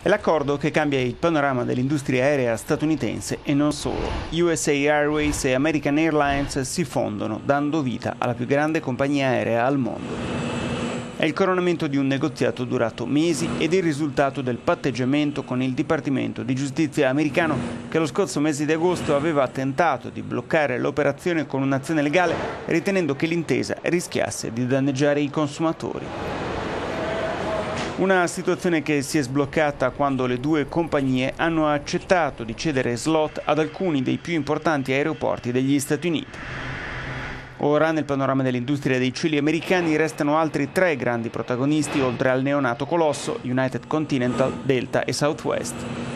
È l'accordo che cambia il panorama dell'industria aerea statunitense e non solo. USA Airways e American Airlines si fondono, dando vita alla più grande compagnia aerea al mondo. È il coronamento di un negoziato durato mesi ed il risultato del patteggiamento con il Dipartimento di Giustizia americano che lo scorso mese di agosto aveva tentato di bloccare l'operazione con un'azione legale ritenendo che l'intesa rischiasse di danneggiare i consumatori. Una situazione che si è sbloccata quando le due compagnie hanno accettato di cedere slot ad alcuni dei più importanti aeroporti degli Stati Uniti. Ora nel panorama dell'industria dei cieli americani restano altri 3 grandi protagonisti oltre al neonato colosso United Continental, Delta e Southwest.